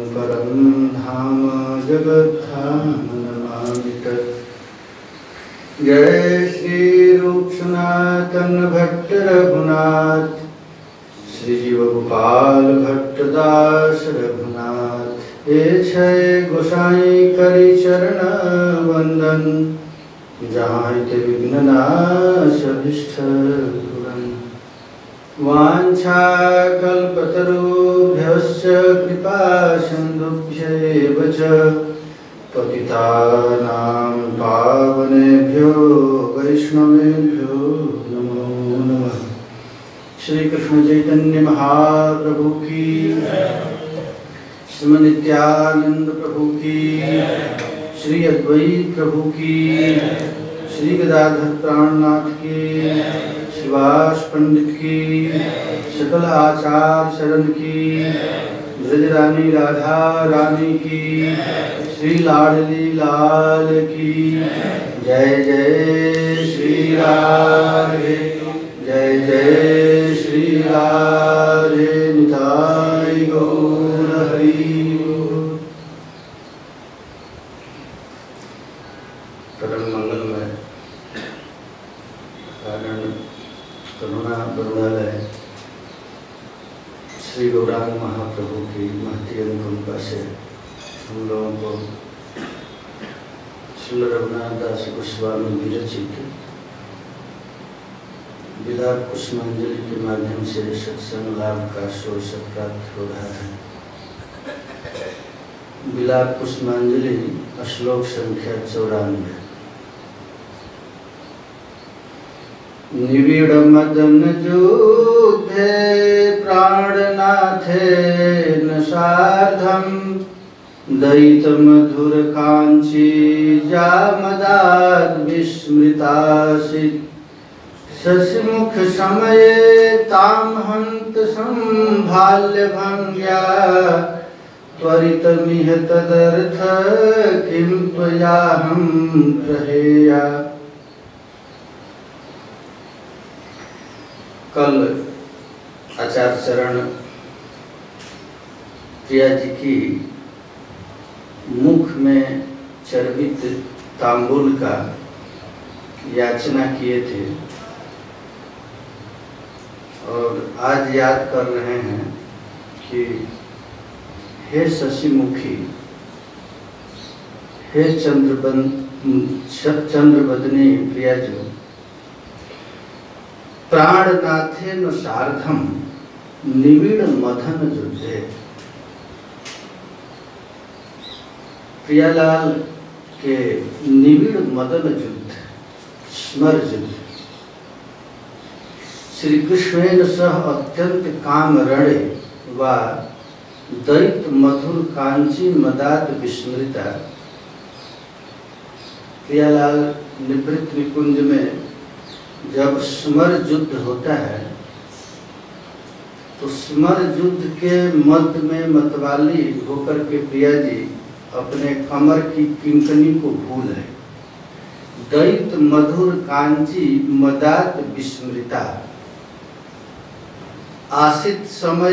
परं धाम जगद्धाम नमामि तत्। जय श्री रूप सनातन भट्ट रघुनाथ, श्री जीव गोपाल भट्ट दास रघुनाथ। हे छय गोसाई करि चरण वंदन, जहाँ ते विघ्न नाश अभिष्ट पूरन। वांछा कल्पतरुभ्यश्च कृपा सिन्धुभ्यैव च, पतितानां पावनेभ्यो वैष्णवेभ्यो नमो नमः। श्री कृष्ण चैतन्य महाप्रभु की, श्रीमद् नित्यानंद प्रभु की, श्री अद्वैत प्रभु की, श्री गदाधर प्राणनाथ की, श्रीवास पंडित की, सकल आचार्य शरण की, ब्रज रानी राधा रानी की, श्री लाडली लाल की। जय जय श्री राधे, जय जय श्री राधे। निताई गौर हरि बोल। परम मंगलमय कारण करुणा बरुणालय श्री गौरांग महाप्रभु की महती अनुकंपा से हम लोगों को श्री रघुनाथ दास गोस्वामी विरचित विलाप कुसुमांजलि के माध्यम से सत्संग लाभ का अवसर प्राप्त हो रहा है। विलाप कुसुमांजलि श्लोक संख्या 94। निविड़ मदन जुद्धे प्राणनाथे न सार्धम, दयित मधुर कांची जामदाद विस्मृतासित। शशिमुख समये ताम हंत संभाल्य भंग्या, त्वरित मिह तदर्थ किं त्वयाहं प्रहेया। कल आचार्य चरण प्रिया जी की मुख में चर्बित तांबूल का याचना किए थे और आज याद कर रहे हैं कि हे शशिमुखी, हे चंद्रबदनी प्रिया जी, प्राणनाथे न सार्धम निविड़ मदन युद्धे। प्रियालाल के निविड़ मदन युद्ध, स्मर युद्ध, श्री कृष्णेन सह अत्यंत काम रणे व दैत मधुर कांची मदात विस्मृता। प्रियालाल निवृत्त निकुंज में जब स्मर युद्ध होता है तो स्मर युद्ध के मध्य में मतवाली होकर के प्रिया जी अपने कमर की किंकनी को भूल है। दैत मधुर कांची मदात विस्मृता। आसित समय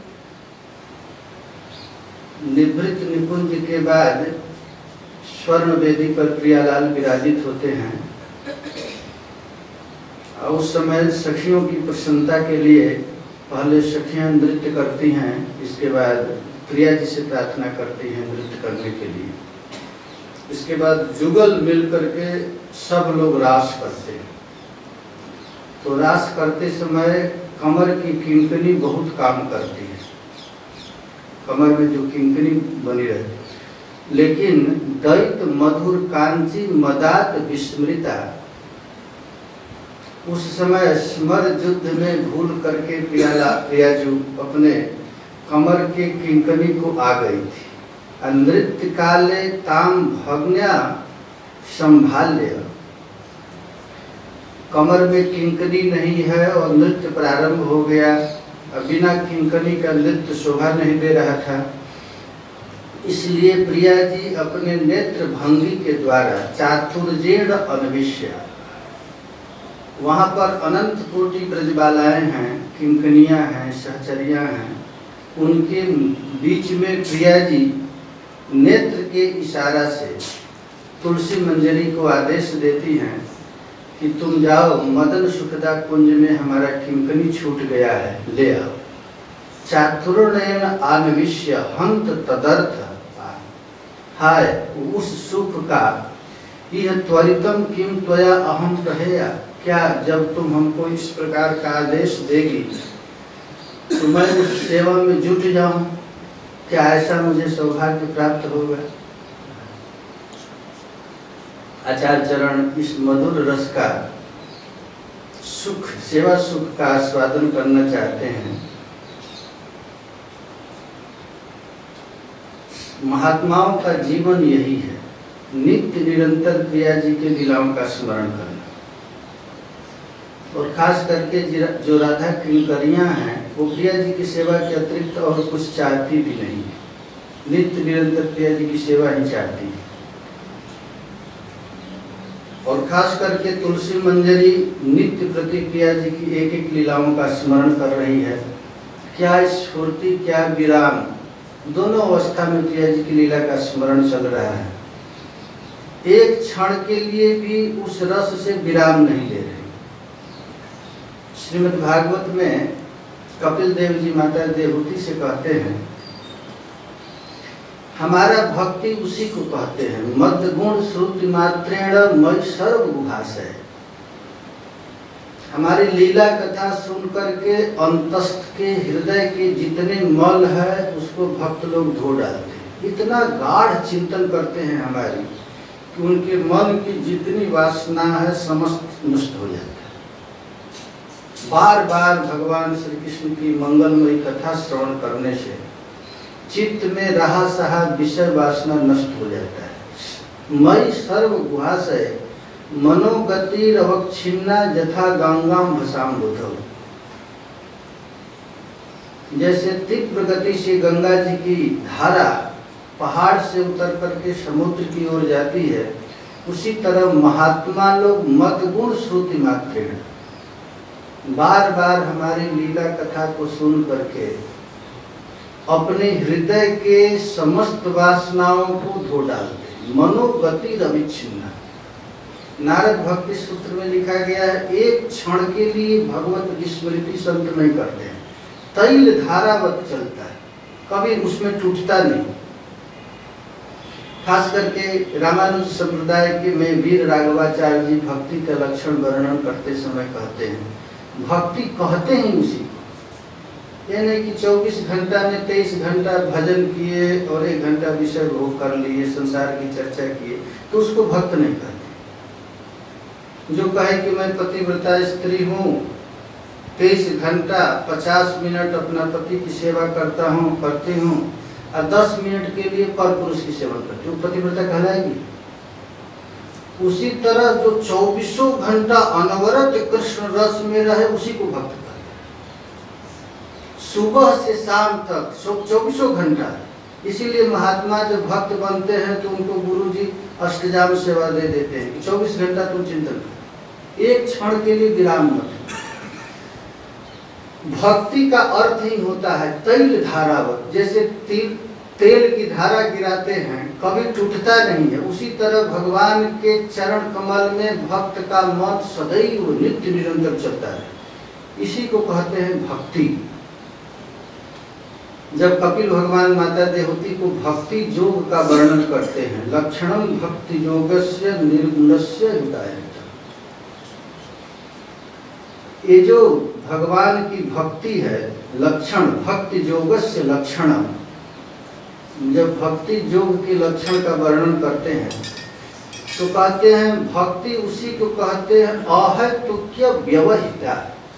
निवृत्त निकुंज के बाद स्वर्ण वेदी पर प्रियालाल विराजित होते हैं और उस समय सखियों की प्रसन्नता के लिए पहले सखियां नृत्य करती हैं, इसके बाद प्रिया जी से प्रार्थना करती हैं नृत्य करने के लिए। इसके बाद जुगल मिल करके सब लोग रास करते हैं। तो रास करते समय कमर की किंकनी बहुत काम करती है, कमर में जो किंकनी बनी रहती। लेकिन दैत मधुर कांची मदात विस्मृता, उस समय स्मर युद्ध में भूल करके प्रियाजू अपने कमर के किंकनी को आ गई थी। नृत्य काले ताम भग्न्या संभाल्य, कमर में किंकनी नहीं है और नृत्य प्रारंभ हो गया। बिना किंकनी का नृत्य शोभा नहीं दे रहा था, इसलिए प्रिया जी अपने नेत्र भंगी के द्वारा चातुर्जेण अन्विष्या, वहाँ पर अनंत कोटि ब्रजबालाएं हैं, किंकनियां हैं, सहचरियां हैं, उनके बीच में प्रिया जी नेत्र के इशारा से तुलसी मंजरी को आदेश देती हैं कि तुम जाओ, मदन सुखदा कुंज में हमारा किंकनी छूट गया है, ले आओ। चातुर्नयन आनविष्य हंत तदर्थ, हाय उस सुख का यह त्वरितम किम त्वया अहम कहेया, क्या जब तुम हमको इस प्रकार का आदेश देगी तो मैं उस सेवा में जुट जाऊं? क्या ऐसा मुझे सौभाग्य प्राप्त होगा? आचार्य चरण इस मधुर रस का सुख, सेवा सुख का आस्वादन करना चाहते हैं। महात्माओं का जीवन यही है, नित्य निरंतर प्रिया जी के लीलाओं का स्मरण करना। और खास करके जो राधा किंकरियां हैं वो प्रिया जी की सेवा के अतिरिक्त और कुछ चाहती भी नहीं है, नित्य निरंतर प्रिया जी की सेवा ही चाहती है। और खास करके तुलसी मंजरी नित्य प्रति प्रिया जी की एक एक लीलाओं का स्मरण कर रही है। क्या स्फूर्ति, क्या विराम, दोनों अवस्था में प्रिया जी की लीला का स्मरण चल रहा है। एक क्षण के लिए भी उस रस से विराम नहीं ले रहे। श्रीमद् भागवत में कपिल देव जी माता देवहूति से कहते हैं, हमारा भक्ति उसी को कहते हैं, मद गुण श्रुति मात्रेण मयि सर्व गुहाशय। हमारी लीला कथा सुन करके अंतस्थ के हृदय के जितने मल है उसको भक्त लोग धो डालते हैं। इतना गाढ़ चिंतन करते हैं हमारी कि उनके मन की जितनी वासना है समस्त नष्ट हो जाता है। बार बार भगवान श्री कृष्ण की मंगलमयी कथा श्रवण करने से चित्त में रहा सहा विषय वासना नष्ट हो जाता है। मयि सर्व गुहाशय मनोगति रवक्षिन्ना यथा गंगाम भसाम बुधौ। जैसे तीव्र गति से गंगा जी की धारा पहाड़ से उतर करके समुद्र की ओर जाती है, उसी तरह महात्मा लोग मदगुण श्रुति मात्रेण बार बार हमारी लीला कथा को सुन करके अपने हृदय के समस्त वासनाओं को धो डालते। मनोगति रविच्छिन्ना, नारद भक्ति सूत्र में लिखा गया है, एक क्षण के लिए भगवत विस्मृति संत नहीं करते हैं। तैल धारावत चलता है, कभी उसमें टूटता नहीं। खास करके रामानुज संप्रदाय के में वीर राघवाचार्य जी भक्ति का लक्षण वर्णन करते समय कहते हैं, भक्ति कहते हैं उसी को। ये नहीं कि 24 घंटा में 23 घंटा भजन किए और 1 घंटा विषय भोग कर लिए, संसार की चर्चा किए, तो उसको भक्त नहीं कहते। जो कहे कि मैं पतिव्रता स्त्री हूँ, 23 घंटा 50 मिनट अपना पति की सेवा करती हूँ और 10 मिनट के लिए पर पुरुष की सेवा करती हूँ, पतिव्रता कहलाएगी? उसी तरह जो 24 घंटा अनवरत कृष्ण रस में रहे उसी को भक्त कहते हैं। सुबह से शाम तक 24 घंटा। इसीलिए महात्मा जब भक्त बनते हैं तो उनको गुरुजी अष्टजाम सेवा दे देते हैं कि 24 घंटा तुम चिंतन करो, एक क्षण के लिए विराम मत। भक्ति का अर्थ ही होता है तैल धारावत। जैसे तेल की धारा गिराते हैं, कभी टूटता नहीं है, उसी तरह भगवान के चरण कमल में भक्त का मन सदैव नित्य निरंतर चलता है। इसी को कहते हैं भक्ति। जब कपिल भगवान माता देवहूति को भक्ति योग का वर्णन करते हैं, लक्षणम भक्ति योगस्य निर्गुणस्य हृदयता, ये जो भगवान की भक्ति है लक्षण, भक्ति योगस्य लक्षणम, जब भक्ति योग के लक्षण का वर्णन करते हैं तो कहते हैं भक्ति उसी को कहते हैं अहेतुक्य व्यवहिता।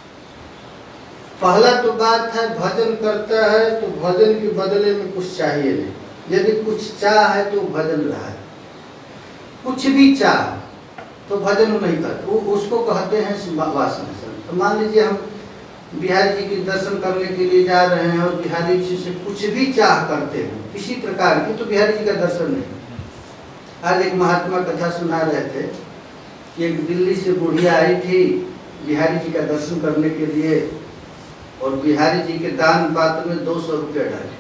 पहला तो बात है भजन करता है तो भजन के बदले में कुछ चाहिए नहीं। यदि कुछ चाह है तो भजन रहा है, कुछ भी चाह तो भजन नहीं करते, वो उसको कहते हैं वासना। तो मान लीजिए हम बिहारी जी के दर्शन करने के लिए जा रहे हैं और बिहारी जी से कुछ भी चाह करते हैं किसी प्रकार की, तो बिहारी जी का दर्शन नहीं। आज एक महात्मा कथा सुना रहे थे कि एक दिल्ली से बुढ़िया आई थी बिहारी जी का दर्शन करने के लिए, और बिहारी जी के दान पात्र में 200 रुपया डाले।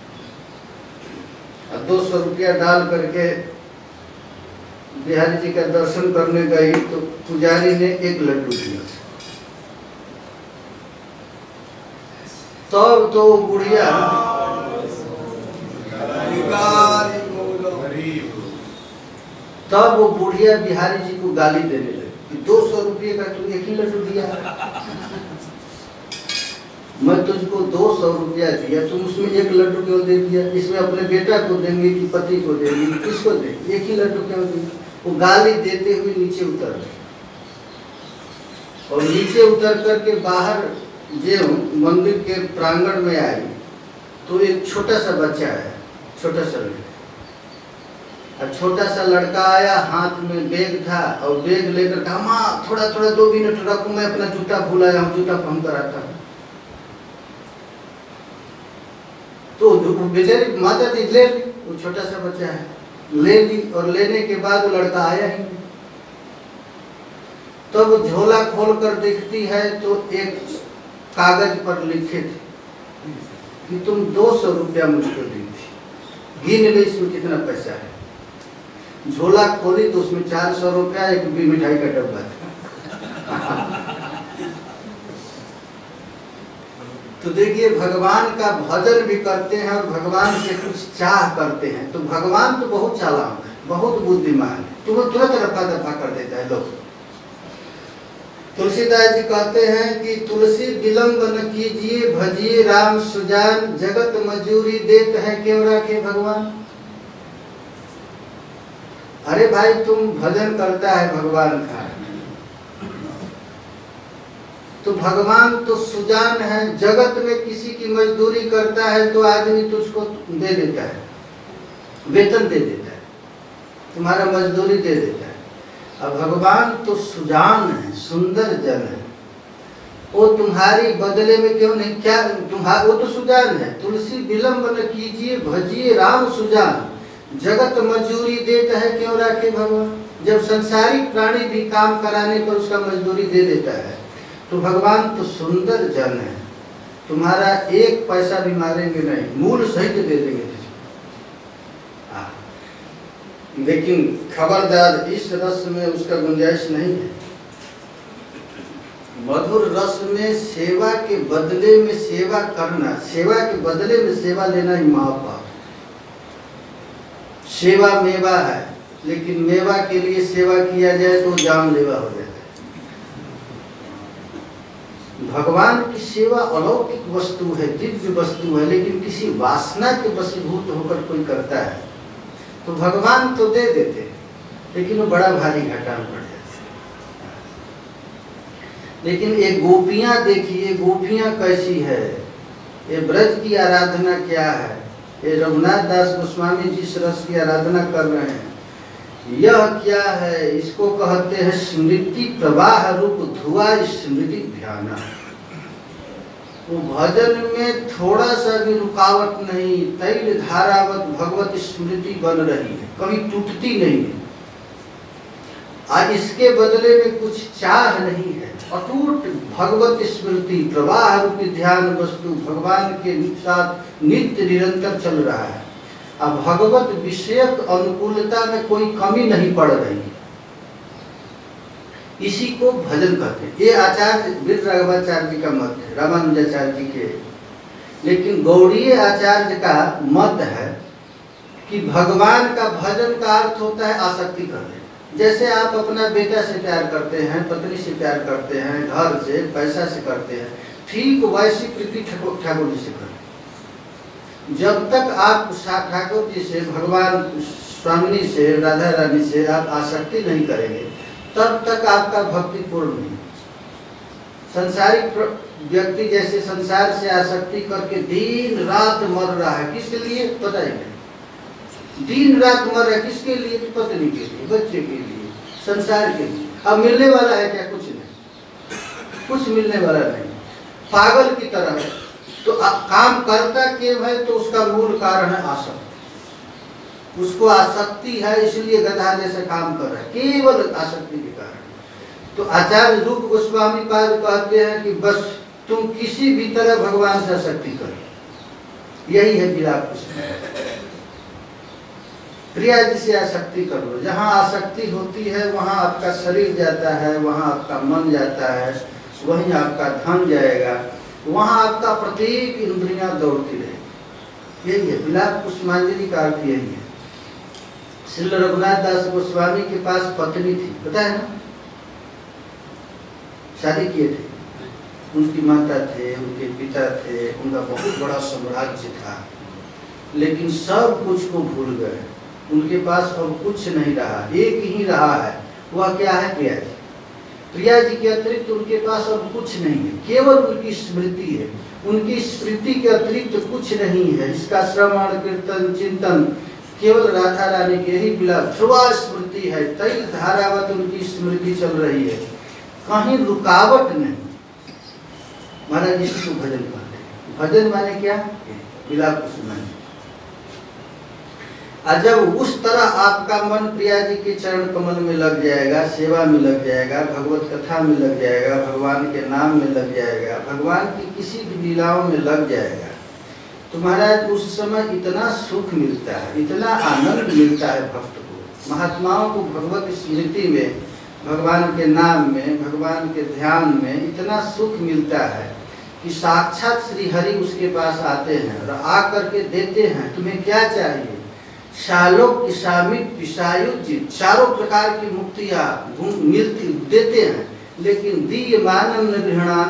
अब 200 रुपया डाल करके बिहारी जी का दर्शन करने गई तो पुजारी ने एक लड्डू दिया। तो बुढ़िया तब वो बुढ़िया बिहारी जी को गाली देने लगी कि 200 रुपये का तू एक ही लड्डू दिया, मैं तुझको 200 रुपया दिया, तुम उसमें एक लड्डू क्यों दे दिया? इसमें अपने बेटा को देंगे कि पति को देंगे, किसको देंगे? एक ही लड्डू क्यों देंगे? वो गाली देते हुए नीचे उतर गए और नीचे उतर करके बाहर जो मंदिर के प्रांगण में आई तो एक छोटा सा बच्चा है, छोटा सा लड़का, और छोटा सा लड़का आया, हाथ में बैग था और बैग लेकर कहा माँ थोड़ा थोड़ा 2 मिनट रखो, मैं अपना जूता भूल आया हूँ, जूता पहन कर आता हूँ। तो बेचारी माता थी ले ली, वो छोटा सा बच्चा है, ले ली और लेने के बाद वो लड़का आया ही नहीं। तब तो झोला खोल कर देखती है तो एक कागज पर लिखे थे कि तुम 200 रुपया मुझको दी थी, गिन ले इसमें कितना पैसा है। झोला खोली तो उसमें 400 रुपया, एक भी मिठाई का डब्बा था। तो देखिए भगवान का भजन भी करते हैं और भगवान से कुछ चाह करते हैं, तो भगवान तो बहुत चालाक है, बहुत बुद्धिमान है, तुम्हें तुरंत रफा दफा कर देता है लोग। तुलसीदास जी कहते हैं कि तुलसी विलंब न कीजिए, भजिए राम सुजान, जगत मजूरी देत है क्यों राखे भगवान। अरे भाई तुम भजन करता है भगवान का, तो भगवान तो सुजान है, जगत में किसी की मजदूरी करता है तो आदमी तुझको दे देता है, वेतन दे देता है, तुम्हारा मजदूरी दे देता है। अब भगवान तो सुजान है, सुंदर जन है, वो तुम्हारी बदले में क्यों नहीं, क्या तुम्हारा वो तो सुजान है। तुलसी विलंब न कीजिए, भजिए राम सुजान, जगत मजदूरी देता है क्यों राखे भगवान। जब संसारिक प्राणी भी काम कराने पर उसका मजदूरी दे देता है, तो भगवान तो सुंदर जन है, तुम्हारा एक पैसा भी मारेंगे नहीं, मूल सहित दे देंगे। लेकिन खबरदार इस रस में उसका गुंजाइश नहीं है। मधुर रस में सेवा के बदले में सेवा करना, सेवा के बदले में सेवा लेना ही महापाप। सेवा मेवा है, लेकिन मेवा के लिए सेवा किया जाए तो जानलेवा हो जाता है। भगवान की सेवा अलौकिक वस्तु है, दिव्य वस्तु है, लेकिन किसी वासना के वशीभूत होकर कोई करता है तो भगवान तो दे देते, लेकिन वो बड़ा भारी घाटा में पड़ जाता है। लेकिन ये गोपियां देखिए, गोपियां कैसी है, ये ब्रज की आराधना क्या है, ये रघुनाथ दास गोस्वामी जिस रस की आराधना कर रहे हैं, यह क्या है, इसको कहते हैं स्मृति प्रवाह रूप धुआ स्मृति ध्यान। वो भजन में थोड़ा सा भी रुकावट नहीं, तैल धारावत भगवत स्मृति बन रही है, कभी टूटती नहीं है। और इसके बदले में कुछ चाह नहीं है, अटूट भगवत स्मृति प्रवाह रूपी ध्यान वस्तु भगवान के साथ नित्य निरंतर चल रहा है। अब भगवत विषयक अनुकूलता में कोई कमी नहीं पड़ रही है, इसी को भजन कहते हैं। ये आचार्य वीर राघवाचार्य जी का मत है, रामानुजाचार्य जी के। लेकिन गौड़ीय आचार्य का मत है कि भगवान का भजन का अर्थ होता है आसक्ति करने। जैसे आप अपना बेटा से प्यार करते हैं, पत्नी से प्यार करते हैं, घर से पैसा से करते हैं, ठीक वैसी प्रीति ठाकुर जी से करते। जब तक आप ठाकुर जी से, भगवान स्वामिनी से, राधा रानी से आप आसक्ति नहीं करेंगे, तब तक आपका भक्ति पूर्ण नहीं। संसारिक व्यक्ति जैसे संसार से आसक्ति करके दिन रात मर रहा है, किसके लिए पता ही नहीं, दिन रात मर रहा है किसके लिए, पत्नी के लिए, बच्चे के लिए, संसार के लिए। अब मिलने वाला है क्या? कुछ नहीं, कुछ मिलने वाला नहीं, पागल की तरह है। तो काम करता क्यों है? तो उसका मूल कारण है आसक्ति। उसको आसक्ति है, इसलिए गधा जैसा काम कर रहा है, केवल आसक्ति के कारण। तो आचार्य रूप गोस्वामी पाद कहते हैं कि बस तुम किसी भी तरह भगवान से आसक्ति करो। यही है विलाप कुसुम। प्रिया जी से आसक्ति कर लो। जहाँ आसक्ति होती है वहाँ आपका शरीर जाता है, वहाँ आपका मन जाता है, वहीं आपका धन जाएगा, वहाँ आपका प्रत्येक इंद्रियां दौड़ती रहेगी। यही है विलाप कुसुमांजलि का अर्थ, यही है। श्री रघुनाथ दास गोस्वामी के पास पत्नी थी, पता है ना, शादी किए थे, उनकी माता थे, उनके पिता थे, उनका बहुत बड़ा साम्राज्य था, लेकिन सब कुछ को भूल गए। उनके पास अब कुछ नहीं रहा, एक ही रहा है, वह क्या है? प्रिया जी। प्रिया जी के अतिरिक्त उनके पास अब कुछ नहीं है, केवल उनकी स्मृति है। उनकी स्मृति के अतिरिक्त कुछ नहीं है। इसका श्रवण कीर्तन चिंतन केवल राधा रानी के ही विलाप, ध्रुवा स्मृति है, तैल धारावत उनकी स्मृति चल रही है, कहीं रुकावट नहीं। महाराज इसको भजन कहते हैं। भजन माने क्या? विलाप कुसुमांजलि। और जब उस तरह आपका मन प्रिया जी के चरण कमल में लग जाएगा, सेवा में लग जाएगा, भगवत कथा में लग जाएगा, भगवान के नाम में लग जाएगा, भगवान की किसी भी लीलाओं में लग जाएगा, तो महाराज उस समय इतना सुख मिलता है, इतना आनंद मिलता है भक्त को। महात्माओं को भगवत स्मृति में, भगवान के नाम में, भगवान के ध्यान में इतना सुख मिलता है कि साक्षात श्री हरि उसके पास आते हैं और आकर के देते हैं, तुम्हें क्या चाहिए? शालोक शामित पिशायुजित, चारों प्रकार की मुक्तियाँ मिलती देते हैं, लेकिन दीय मानव न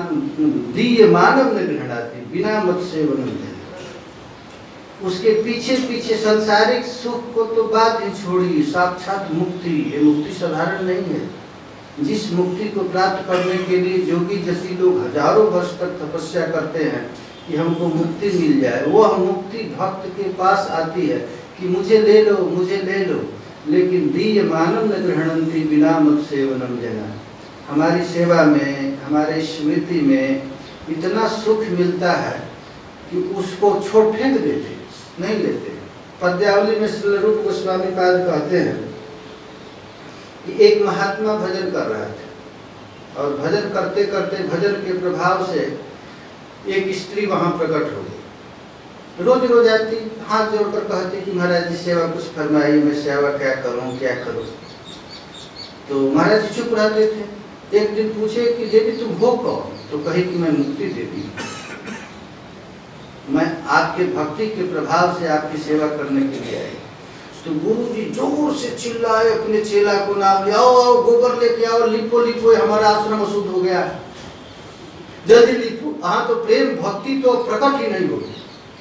गृहणाति बिना मत सेवन देते। उसके पीछे पीछे सांसारिक सुख को तो बात ही छोड़िए, साक्षात मुक्ति, ये मुक्ति साधारण नहीं है। जिस मुक्ति को प्राप्त करने के लिए जोगी जैसी लोग हजारों वर्ष तक तपस्या करते हैं कि हमको मुक्ति मिल जाए, वह मुक्ति भक्त के पास आती है कि मुझे ले लो, मुझे ले लो, लेकिन दीय मानव न गृहणंती बिना मत सेवनम जना। हमारी सेवा में, हमारे स्मृति में इतना सुख मिलता है कि उसको छोड़ फेंक देते, नहीं लेते। पद्यावली में श्री रूप गोस्वामी पाद कहते हैं कि एक महात्मा भजन कर रहा था और भजन करते करते भजन के प्रभाव से एक स्त्री वहां प्रकट हो गई। रोज रोज आती, हाथ जोड़कर कहती कि महाराज जी सेवा कुछ फरमाइए, मैं सेवा क्या करूं, क्या करूं। तो महाराज जी चुप रहते थे। एक दिन पूछे कि देवी तुम हो कौन? तो कही कि मैं मुक्ति देवी, मैं आपके भक्ति के प्रभाव से आपकी सेवा करने के लिए आई। तो गुरु जी जोर से चिल्लाए, अपने चेला को नाम लिया, आओ गोबर लेके आओ, लिपो लिपो, हमारा आश्रम अशुद्ध हो गया, जल्दी लिपो। हाँ तो प्रेम भक्ति तो प्रकट ही नहीं होगी।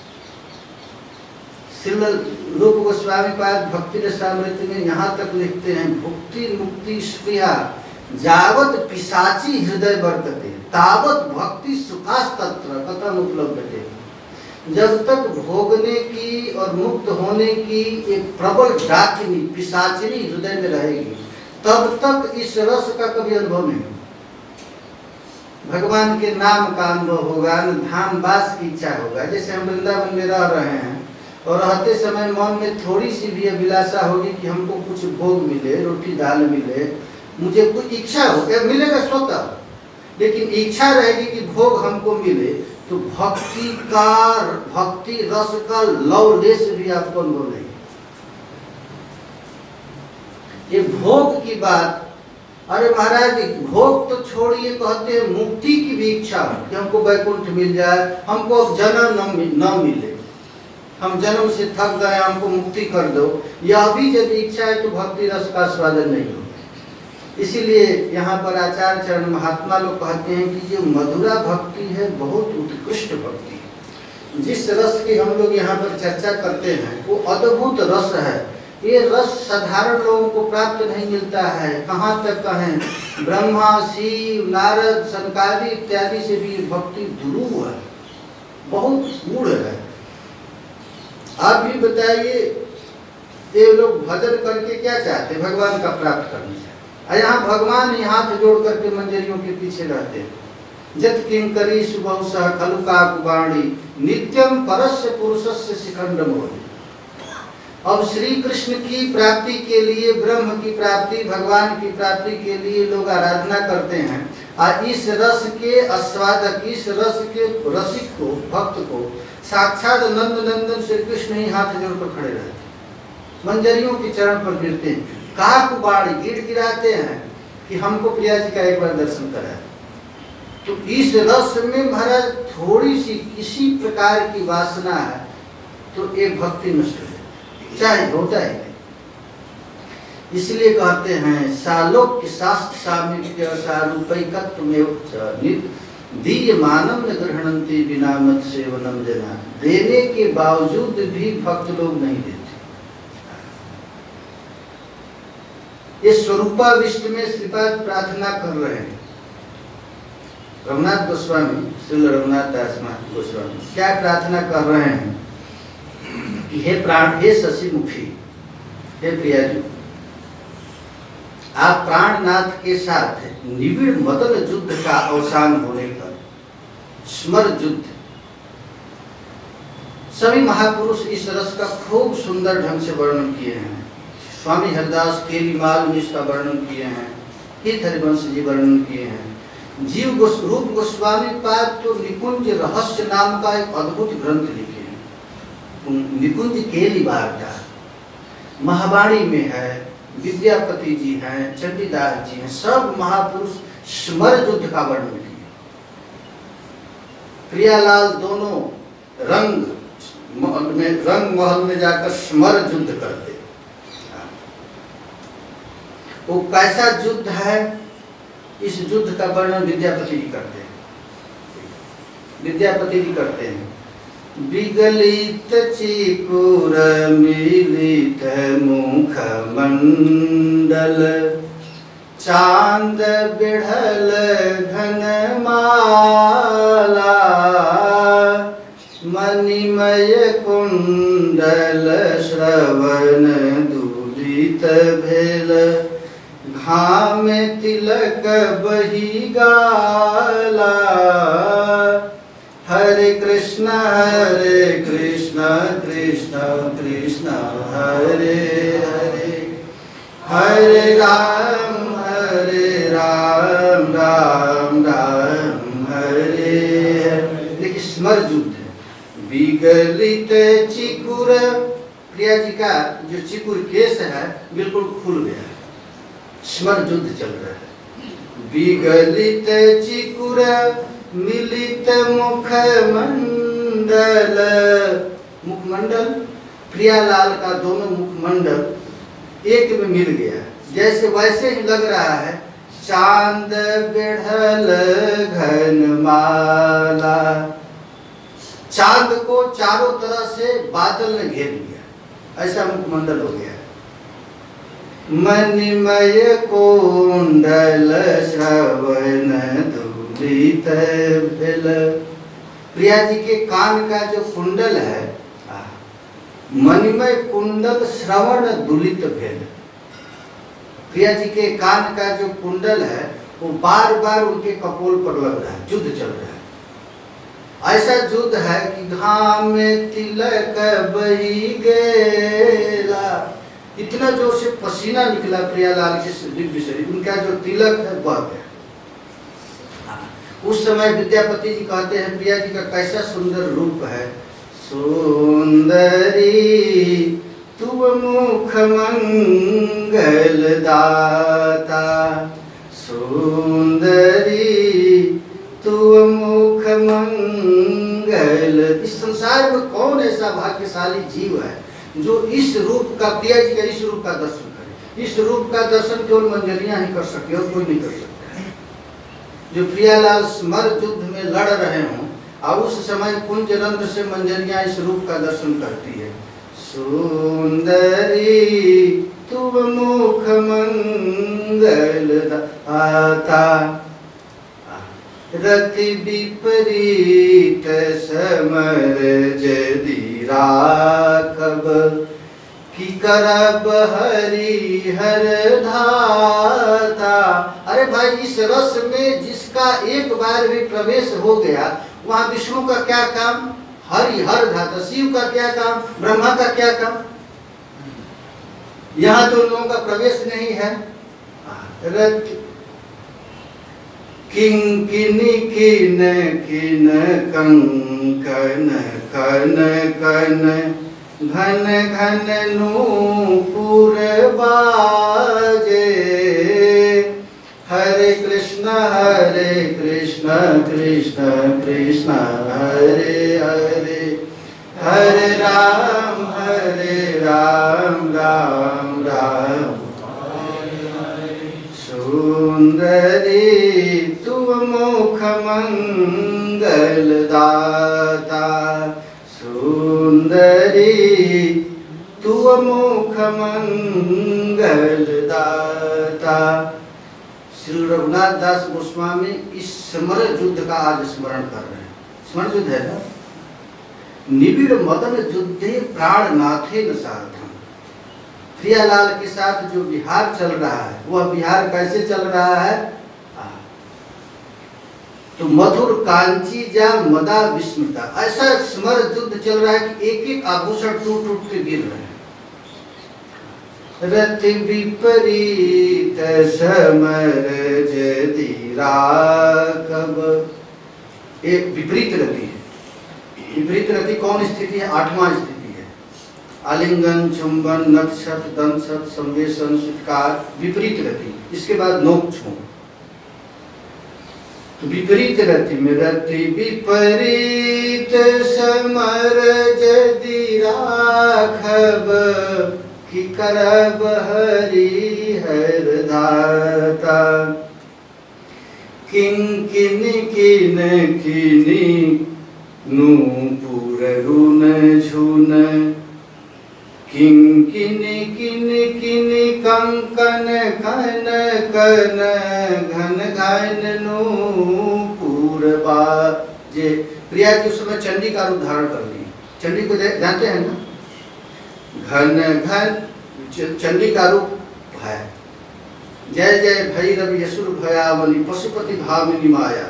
श्री रूप गोस्वामी पाद भक्ति रसामृत में यहाँ तक लिखते हैं, भुक्ति मुक्ति स्पृहा जावत पिशाची हृदय वर्तते तावत भक्ति सुखास्तत्र कथम उपलब्धते। जब तक भोगने की और मुक्त होने की एक प्रबल डाकिनी पिशाचिनी हृदय में रहेगी, तब तक इस रस का कभी अनुभव नहीं होगा। भगवान के नाम का अनुभव होगा, धाम वास की इच्छा होगा। जैसे हम वृंदावन में रह रहे हैं और रहते समय मन में थोड़ी सी भी अभिलाषा होगी कि हमको कुछ भोग मिले, रोटी दाल मिले, मुझे कुछ इच्छा हो, मिलेगा स्वतः, लेकिन इच्छा रहेगी कि भोग हमको मिले, तो भक्ति रस का लवलेश भी आपको अनुभव नहीं। ये भोग की बात, अरे महाराज भोग तो छोड़िए, कहते हैं मुक्ति की भी इच्छा हो कि हमको वैकुंठ मिल जाए, हमको अब जन्म न मिले, हम जन्म से थक गए, हमको मुक्ति कर दो, यह भी यदि इच्छा है तो भक्ति रस का स्वादन नहीं हो। इसीलिए यहाँ पर आचार्य चरण महात्मा लोग कहते हैं कि जो मधुरा भक्ति है बहुत उत्कृष्ट भक्ति है। जिस रस की हम लोग यहाँ पर चर्चा करते हैं वो अद्भुत रस है। ये रस साधारण लोगों को प्राप्त नहीं मिलता है। कहाँ तक कहें, ब्रह्मा शिव नारद सनकादि इत्यादि से भी भक्ति ध्रुव है, बहुत गूढ़ है। आप भी बताइए, ये लोग भजन करके क्या चाहते, भगवान का प्राप्त करना चाहते। यहाँ भगवान ही हाथ जोड़ करके मंजरियों के पीछे रहते हैं। जत किंकरी सुबह सह खलुका कुबाणी नित्यम परस्य पुरुषस्य शिखंड मोहि। अब श्री कृष्ण की प्राप्ति के लिए, ब्रह्म की प्राप्ति, भगवान की प्राप्ति के लिए लोग आराधना करते हैं। इस रस के आस्वादक, इस रस के रसिक को, भक्त को साक्षात नंद नंदन श्री कृष्ण ही हाथ जोड़कर खड़े रहते, मंजरियों के चरण पर गिरते हैं, काक बाड़ी गिड़गिड़ाते हैं कि हमको प्रिया जी का एक बार दर्शन कराए। तो इस रस में महाराज थोड़ी सी किसी प्रकार की वासना है तो एक भक्ति नष्ट हो जाए, चाहे हो जाए। इसलिए कहते हैं सालोक्य शास्त्र सामिप्य सारूपैकत्व में दीय मानव न ग्रहणंती बिना मत सेवनम जना। देने के बावजूद भी भक्त लोग नहीं देते। ये स्वरूपाविष्ट में श्रीपाद प्रार्थना कर रहे हैं। रघुनाथ गोस्वामी, श्री रघुनाथ दास गोस्वामी क्या प्रार्थना कर रहे हैं कि हे प्राण, हे शशि मुखी, हे प्रिया जी, आप प्राणनाथ के साथ निबिड़ मदन युद्ध का अवसान होने पर स्मर युद्ध, सभी महापुरुष इस रस का खूब सुंदर ढंग से वर्णन किए हैं। स्वामी हरदास केलीमाल इसका वर्णन किए हैं, हित हरिवंश जी वर्णन किए हैं। जीव रूप गोस्वामी पाद तो निकुंज रहस्य नाम का एक अद्भुत ग्रंथ लिखे हैं। निकुंज केलीवार्ता महावाणी में है, विद्यापति जी हैं, चंडीदास जी हैं, सब महापुरुष स्मर युद्ध का वर्णन किए। प्रियालाल दोनों रंग महल में जाकर स्मर युद्ध करते। वो कैसा युद्ध है, इस युद्ध का वर्णन विद्यापति जी करते हैं। विद्यापति जी करते हैं, विगलित चिकुर मिलित मुख मंडल, चांद बिढ़ल घन माला, मणिमय कुंडल श्रवण दुलित भेल, घाम तिलक बही गाला, हरे कृष्ण कृष्ण कृष्ण हरे हरे, हरे राम राम राम हरे हरे। देखिए स्मर युद्ध है। विगलित चिकुर, प्रिया जी का जो चिकुर केस है बिल्कुल खुल गया, स्मर युद्ध चल रहा है। विगलित चिकुर मिलित मुख मंडल, मुखमंडल, प्रियालाल का दोनों मुखमंडल एक में मिल गया, जैसे वैसे ही लग रहा है चांद बिढ़ल घन माला। चांद को चारों तरह से बादल ने घेर लिया, ऐसा मुखमंडल हो गया। मणिमय कुंडल श्रवण दुलित भेल, प्रिया जी के कान का जो कुंडल है, मणिमय कुंडल श्रवण दुलित भेल। प्रिया जी के कान का जो कुंडल है वो बार बार उनके कपोल पर लग रहा है, युद्ध चल रहा है। ऐसा युद्ध है कि घाम में तिलक बही गेला, इतना जोर से पसीना निकला प्रियालाल के दिव्य शरीर, उनका जो तिलक है बह गया। उस समय विद्यापति जी कहते हैं प्रिया जी का कैसा सुंदर रूप है, सुंदरी तुम मुख मंगल दाता, सुंदरी तुम मुख मंगल। इस संसार में कौन ऐसा भाग्यशाली जीव है जो इस रूप का, प्रिया जी का इस रूप का दर्शन करे। इस रूप का दर्शन केवल मंजरियां ही कर सकती और कोई नहीं कर सकता। जो प्रियालाल स्मर युद्ध में लड़ रहे हों और उस समय कुंज रंध्र से मंजरियां इस रूप का दर्शन करती है, सुंदरी तुम मुख मंगल दाता, रति विपरीत समर जदि राखब, कि करब हरि हर धाता। अरे भाई इस रस में जिसका एक बार भी प्रवेश हो गया वहाँ विष्णु का क्या काम, हरि हर धाता, शिव का क्या काम, ब्रह्मा का क्या काम। यहाँ तो लोगों का प्रवेश नहीं है। किंकिनी किन किन कंकन कन कन घन घन नूपुर बाजे। हरे कृष्ण कृष्ण कृष्ण हरे हरे, हरे राम राम राम सुंदरी तुम मुख मंगल दाता। सुंदरी तुम मुख मंगल दाता। श्री रघुनाथ दास गोस्वामी इस समर युद्ध का आज स्मरण कर रहे हैं। स्मरण युद्ध है ना, निबिड़ मदन युद्धे प्राण नाथे न साधन। प्रियालाल के साथ जो विहार चल रहा है, वह विहार कैसे चल रहा है? तो मधुर कांची जा मदा विस्मृता, ऐसा समर युद्ध चल रहा है कि एक एक आभूषण टूट टूट के गिर रहे हैं। रति विपरीत समर जदि राघव, एक विपरीत रति है। विपरीत रति कौन स्थिति है? 8वां स्थिति है। आलिंगन चुंबन नक्षत दंशत संवेशन सुत्कार, विपरीत रति। इसके बाद नोक छू। विपरीत रति में रति विपरीत समर जदि राघव, कि करब हरिहर दाता। किंकिनी किन किनी नूपुर रुन झुन, किंकिनी किन किनी कंकन कन कन घन घन नूपुर बाजे। प्रिया जी उस समय चंडी का रूप धारण कर ली। चंडी को जानते हैं ना, घन घन चंडी का रूप है। जय जय भैरव यसुर भयावनी पशुपति भामिनी माया।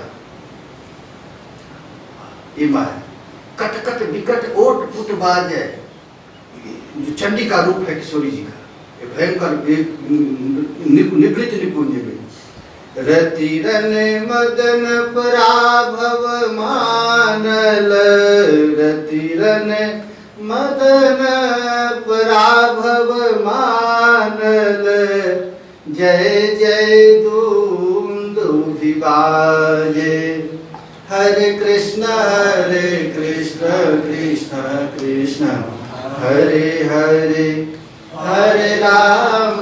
ये माया कट कट विकट ओट पुट बाजे, जो चंडी का रूप है किशोरी जी का। ये भयंकर निवृत्त निपुंज में। रति रन मदन पराभव मानल, रति रन मदन पराभव मानल। जय जय दुंदुभि बाजे। हरे कृष्ण कृष्ण कृष्ण हरे हरे, हरे राम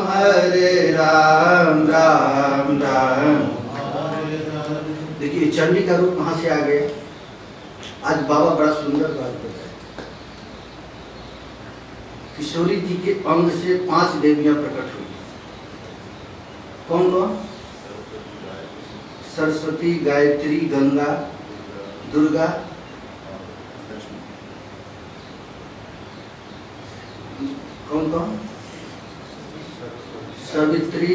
राम राम। देखिए चंडी का रूप कहाँ से आ गया? आज बाबा बड़ा सुंदर बात बताया। किशोरी जी के अंग से 5 देवियां प्रकट हुई। कौन कौन? सरस्वती, गायत्री, गंगा, दुर्गा, कौन कौन? सावित्री,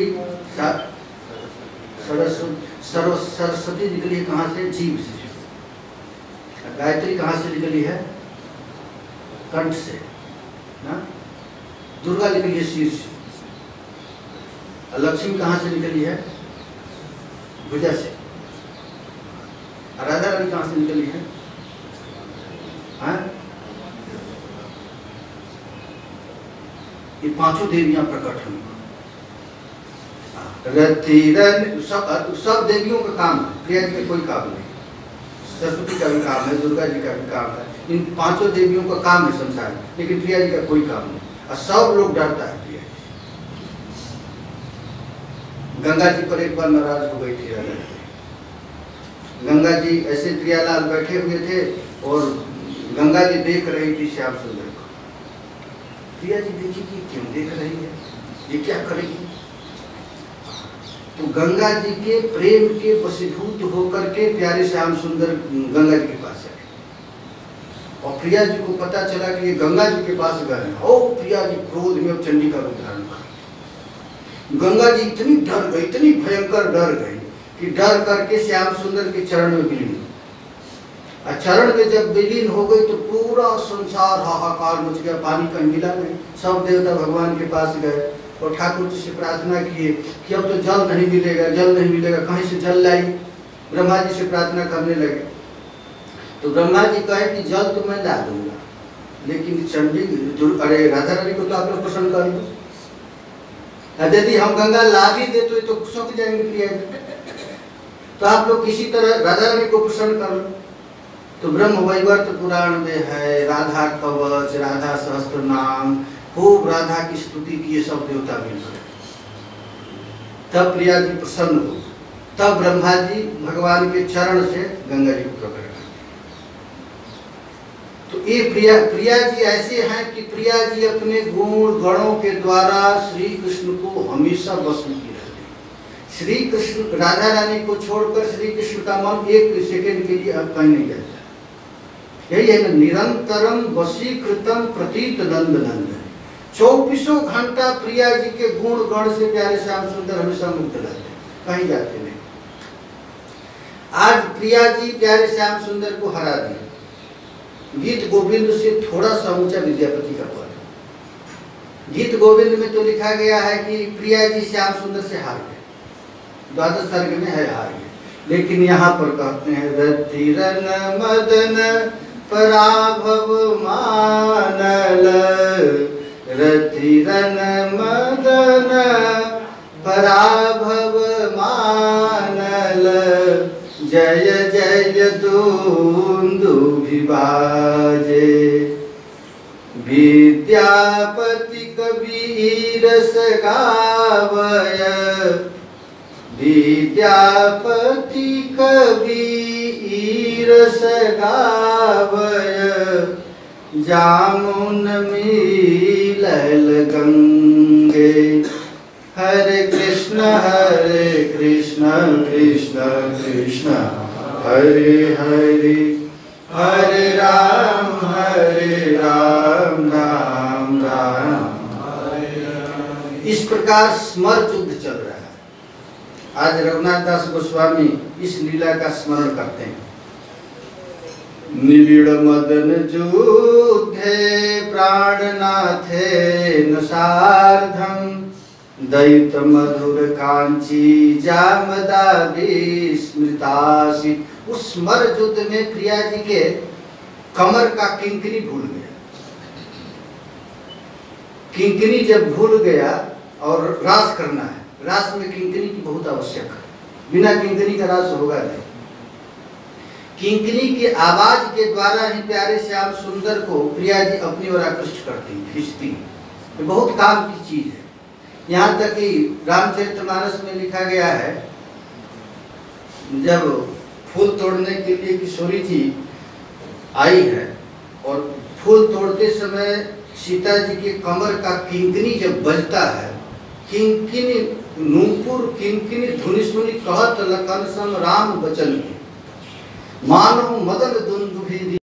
सरस्वती निकली है कहाँ से? जीभ से। गायत्री कहाँ से निकली है? कंठ से ना। दुर्गा निकली है शीर से। लक्ष्मी कहाँ से निकली है? भुजा से। राधा रानी कहाँ से निकली है? हाँ? ये 5 देवियां प्रकट हुई। रति रन सब देवियों का काम है। प्रिया जी का कोई काम नहीं। सरस्वती का भी काम है, दुर्गा जी का भी काम है। इन 5 देवियों का काम है संसार में, लेकिन प्रिया जी का कोई काम नहीं। और सब लोग डरता है प्रिया जी। गंगा जी पर एक बार नाराज हो गई थी राधा। गंगा जी ऐसे प्रियालाल बैठे हुए थे और गंगा जी देख रही थी श्याम सुंदर को। प्रिया जी देखी कि क्यों देख रही है, ये क्या करेगी? तो गंगा जी के प्रेम के वशीभूत होकर के प्यारे श्याम सुंदर गंगा जी के पास आए। और प्रिया जी को पता चला कि ये गंगा जी के पास गए। ओ प्रिया जी क्रोध में चंडी का रूप धारण कर। गंगा जी इतनी डर गई, इतनी भयंकर डर गई कि डर करके श्याम सुंदर के चरण में विलीन। और चरण में जब विलीन हो गई तो पूरा संसार हाहाकार मच गया। पानी कहीं मिला नहीं। सब देवता भगवान के पास गए और ठाकुर जी से प्रार्थना किए कि अब तो जल नहीं मिलेगा, जल नहीं मिलेगा, कहीं से जल लाई। ब्रह्मा जी से प्रार्थना करने लगे। तो ब्रह्मा जी कहे कि जल तो मैं ला दूंगा, लेकिन अरे राधा रानी को तो आप लोग प्रसन्न कर दो। यदि हम गंगा ला भी दे तो सूख जाएंगे प्रिया जी, तो आप लोग किसी तरह राधा रानी को प्रसन्न कर लो। तो ब्रह्म वैवर्त पुराण में है, राधा कवच, राधा सहस्त्र नाम, खूब राधा की स्तुति किए सब देवता मिलकर। तब प्रिया जी प्रसन्न हो, तब ब्रह्मा जी भगवान के चरण से गंगा जी को प्रकट। तो ये प्रिया जी ऐसे हैं कि प्रिया जी अपने गुण गणों के द्वारा श्री कृष्ण को हमेशा बस में की रहती है। श्री कृष्ण राधा रानी को छोड़कर श्री कृष्ण का मन एक सेकंड के लिए अब कहीं नहीं जाता। यही है ना, निरंतरम वशीकृतम प्रतीत नंद नंद। 24 घंटा प्रिया जी के गुण गण से प्यारे श्याम सुंदर हमेशा मुक्त रहते हैं, कहीं जाते नहीं। आज प्रिया जी प्यारे श्याम सुंदर को हरा दिया। गीत गोविंद से थोड़ा सा ऊंचा विद्यापति का पद है। गीत गोविंद में तो लिखा गया है कि प्रिया जी श्याम सुंदर से हार गए, द्वादश सर्ग में है हार गए। लेकिन यहाँ पर कहते हैं रतिरन मदन पराभव मानल, रतिरन मदन पराभव मानल, जय जय दुंदुभि बाजे। विद्यापति कबीर गावय, विद्यापति कबीर गावय, जामुन मिलल गंगे। हरे कृष्ण कृष्ण कृष्ण हरे हरे, हरे राम राम राम हरे राम। इस प्रकार स्मर युद्ध चल रहा है। आज रघुनाथ दास गोस्वामी इस लीला का स्मरण करते हैं। निबिड़ मदन युद्धे प्राणनाथे न सार्धम, दैत मधुर कांची जामदा विस्मृतासी। उस स्मर युद्ध में प्रिया जी के कमर का किंकिनी भूल गया। किंकिनी जब भूल गया और रास करना है, रास में किंकिनी की बहुत आवश्यक है, बिना किंकिनी का रास होगा नहीं। किंकिनी की आवाज के द्वारा ही प्यारे श्याम सुंदर को प्रिया जी अपनी ओर आकृष्ट करती, खींचती। ये बहुत काम की चीज है। यहाँ तक कि रामचरितमानस में लिखा गया है, जब फूल तोड़ने के लिए किशोरी जी आई है और फूल तोड़ते समय सीता जी के कमर का किंकिनी जब बजता है, किंकिनी नूपुर किंकिनी धुनि सुनि कहत लखन सम राम बचन, मानो मदन दुंदुभि